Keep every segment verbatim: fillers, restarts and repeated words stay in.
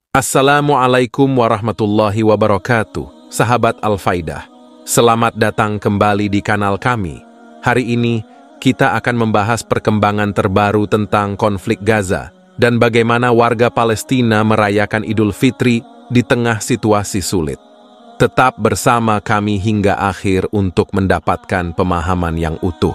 Assalamualaikum warahmatullahi wabarakatuh, sahabat Al-Faidah. Selamat datang kembali di kanal kami. Hari ini, kita akan membahas perkembangan terbaru tentang konflik Gaza dan bagaimana warga Palestina merayakan Idul Fitri di tengah situasi sulit. Tetap bersama kami hingga akhir untuk mendapatkan pemahaman yang utuh.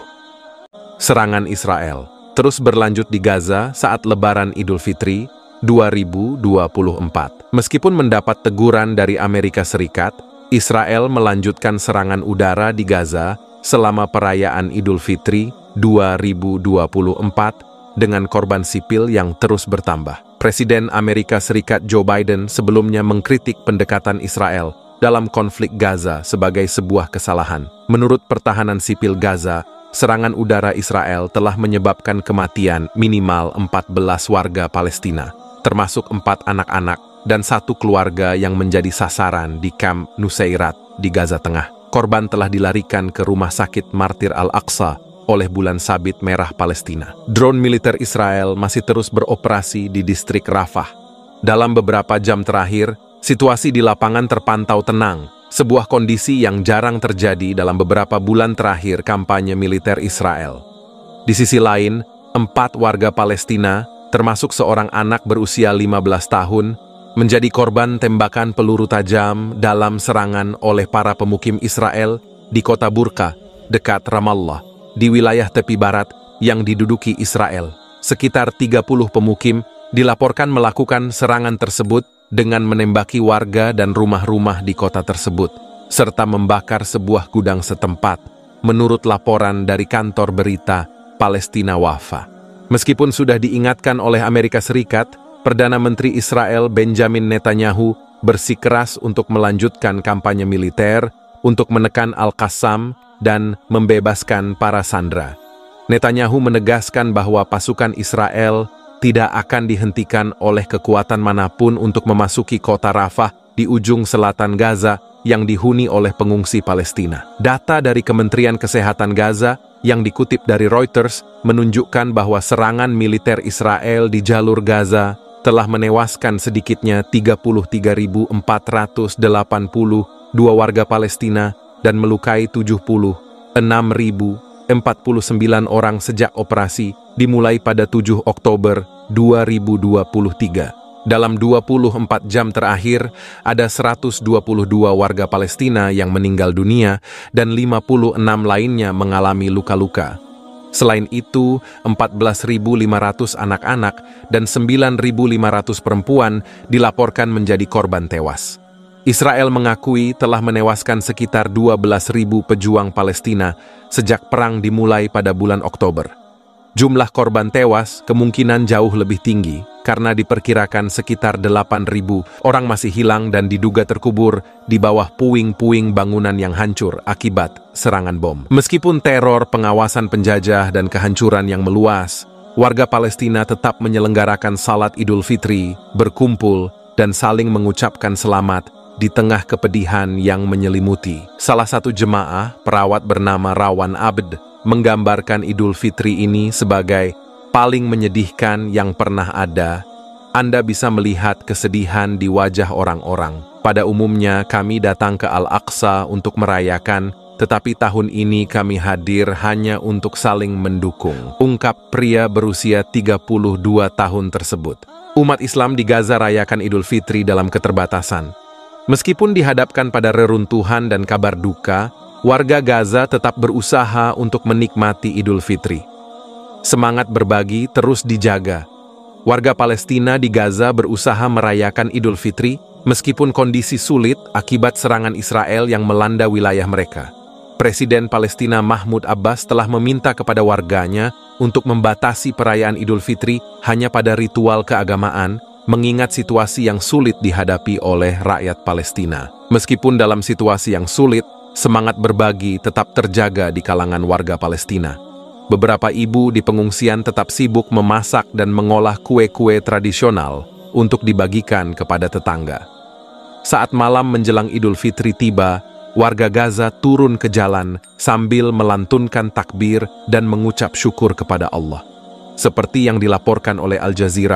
Serangan Israel terus berlanjut di Gaza saat Lebaran Idul Fitri dua ribu dua puluh empat. Meskipun mendapat teguran dari Amerika Serikat, Israel melanjutkan serangan udara di Gaza selama perayaan Idul Fitri dua ribu dua puluh empat dengan korban sipil yang terus bertambah. Presiden Amerika Serikat Joe Biden sebelumnya mengkritik pendekatan Israel dalam konflik Gaza sebagai sebuah kesalahan. Menurut Pertahanan Sipil Gaza, serangan udara Israel telah menyebabkan kematian minimal empat belas warga Palestina, termasuk empat anak-anak dan satu keluarga yang menjadi sasaran di kamp Nusairat di Gaza Tengah. Korban telah dilarikan ke Rumah Sakit Martir Al-Aqsa oleh Bulan Sabit Merah Palestina. Drone militer Israel masih terus beroperasi di distrik Rafah. Dalam beberapa jam terakhir, situasi di lapangan terpantau tenang, sebuah kondisi yang jarang terjadi dalam beberapa bulan terakhir kampanye militer Israel. Di sisi lain, empat warga Palestina, termasuk seorang anak berusia lima belas tahun, menjadi korban tembakan peluru tajam dalam serangan oleh para pemukim Israel di kota Burqa, dekat Ramallah, di wilayah tepi barat yang diduduki Israel. Sekitar tiga puluh pemukim dilaporkan melakukan serangan tersebut dengan menembaki warga dan rumah-rumah di kota tersebut, serta membakar sebuah gudang setempat, menurut laporan dari kantor berita Palestina Wafa. Meskipun sudah diingatkan oleh Amerika Serikat, Perdana Menteri Israel Benjamin Netanyahu bersikeras untuk melanjutkan kampanye militer untuk menekan Al-Qassam dan membebaskan para sandera. Netanyahu menegaskan bahwa pasukan Israel tidak akan dihentikan oleh kekuatan manapun untuk memasuki kota Rafah di ujung selatan Gaza yang dihuni oleh pengungsi Palestina. Data dari Kementerian Kesehatan Gaza yang dikutip dari Reuters menunjukkan bahwa serangan militer Israel di jalur Gaza telah menewaskan sedikitnya tiga puluh tiga ribu empat ratus delapan puluh dua warga Palestina dan melukai tujuh puluh enam ribu empat puluh sembilan orang sejak operasi dimulai pada tujuh Oktober dua ribu dua puluh tiga. Dalam dua puluh empat jam terakhir, ada seratus dua puluh dua warga Palestina yang meninggal dunia dan lima puluh enam lainnya mengalami luka-luka. Selain itu, empat belas ribu lima ratus anak-anak dan sembilan ribu lima ratus perempuan dilaporkan menjadi korban tewas. Israel mengakui telah menewaskan sekitar dua belas ribu pejuang Palestina sejak perang dimulai pada bulan Oktober. Jumlah korban tewas kemungkinan jauh lebih tinggi karena diperkirakan sekitar delapan ribu orang masih hilang dan diduga terkubur di bawah puing-puing bangunan yang hancur akibat serangan bom. Meskipun teror, pengawasan penjajah, dan kehancuran yang meluas, warga Palestina tetap menyelenggarakan salat Idul Fitri, berkumpul, dan saling mengucapkan selamat di tengah kepedihan yang menyelimuti. Salah satu jemaah, perawat bernama Rawan Abd, menggambarkan Idul Fitri ini sebagai paling menyedihkan yang pernah ada. Anda bisa melihat kesedihan di wajah orang-orang. Pada umumnya kami datang ke Al-Aqsa untuk merayakan, tetapi tahun ini kami hadir hanya untuk saling mendukung, ungkap pria berusia tiga puluh dua tahun tersebut. Umat Islam di Gaza rayakan Idul Fitri dalam keterbatasan. Meskipun dihadapkan pada reruntuhan dan kabar duka, warga Gaza tetap berusaha untuk menikmati Idul Fitri. Semangat berbagi terus dijaga. Warga Palestina di Gaza berusaha merayakan Idul Fitri meskipun kondisi sulit akibat serangan Israel yang melanda wilayah mereka. Presiden Palestina Mahmud Abbas telah meminta kepada warganya untuk membatasi perayaan Idul Fitri hanya pada ritual keagamaan, mengingat situasi yang sulit dihadapi oleh rakyat Palestina. Meskipun dalam situasi yang sulit, semangat berbagi tetap terjaga di kalangan warga Palestina. Beberapa ibu di pengungsian tetap sibuk memasak dan mengolah kue-kue tradisional untuk dibagikan kepada tetangga. Saat malam menjelang Idul Fitri tiba, warga Gaza turun ke jalan sambil melantunkan takbir dan mengucap syukur kepada Allah. Seperti yang dilaporkan oleh Al Jazeera,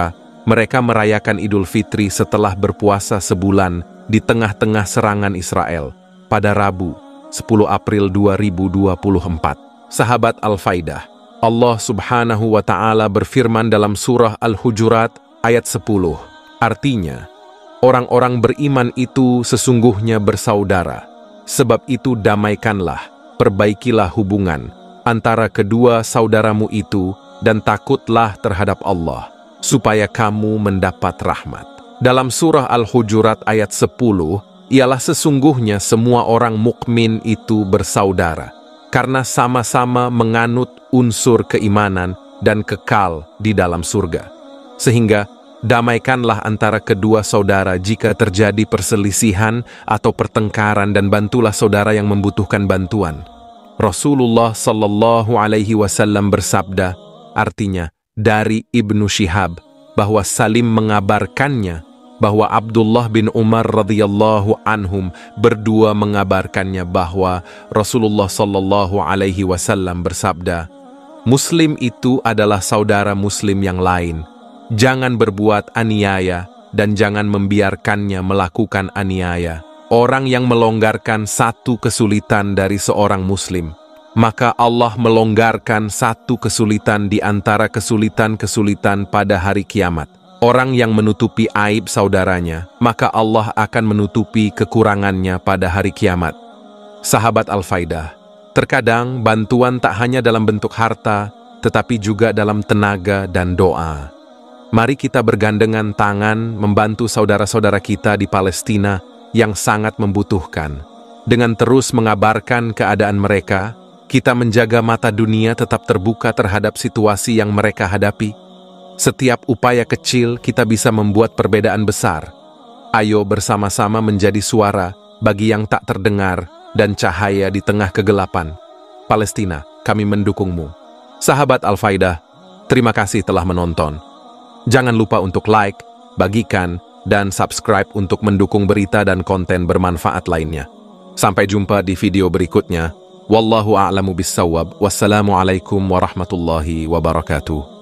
Mereka merayakan Idul Fitri setelah berpuasa sebulan di tengah-tengah serangan Israel pada Rabu, sepuluh April dua ribu dua puluh empat. Sahabat Al-Faidah, Allah Subhanahu wa Ta'ala berfirman dalam surah Al-Hujurat ayat sepuluh. Artinya, orang-orang beriman itu sesungguhnya bersaudara. Sebab itu damaikanlah, perbaikilah hubungan antara kedua saudaramu itu dan takutlah terhadap Allah, supaya kamu mendapat rahmat. Dalam surah Al-Hujurat ayat sepuluh, ialah sesungguhnya semua orang mukmin itu bersaudara, karena sama-sama menganut unsur keimanan dan kekal di dalam surga. Sehingga, damaikanlah antara kedua saudara jika terjadi perselisihan atau pertengkaran dan bantulah saudara yang membutuhkan bantuan. Rasulullah Sallallahu Alaihi Wasallam bersabda, artinya, dari Ibnu Syihab, bahwa Salim mengabarkannya, bahwa Abdullah bin Umar radhiyallahu anhum berdua mengabarkannya bahwa Rasulullah Sallallahu Alaihi Wasallam bersabda, Muslim itu adalah saudara Muslim yang lain. Jangan berbuat aniaya dan jangan membiarkannya melakukan aniaya. Orang yang melonggarkan satu kesulitan dari seorang Muslim, maka Allah melonggarkan satu kesulitan di antara kesulitan-kesulitan pada hari kiamat. Orang yang menutupi aib saudaranya, maka Allah akan menutupi kekurangannya pada hari kiamat. Sahabat Al-Faidah, terkadang bantuan tak hanya dalam bentuk harta, tetapi juga dalam tenaga dan doa. Mari kita bergandengan tangan membantu saudara-saudara kita di Palestina yang sangat membutuhkan. Dengan terus mengabarkan keadaan mereka, kita menjaga mata dunia tetap terbuka terhadap situasi yang mereka hadapi. Setiap upaya kecil kita bisa membuat perbedaan besar. Ayo bersama-sama menjadi suara bagi yang tak terdengar dan cahaya di tengah kegelapan. Palestina, kami mendukungmu. Sahabat Al-Faidah, terima kasih telah menonton. Jangan lupa untuk like, bagikan, dan subscribe untuk mendukung berita dan konten bermanfaat lainnya. Sampai jumpa di video berikutnya. Wallahu a'lamu bissawab. Wassalamualaikum warahmatullahi wabarakatuh.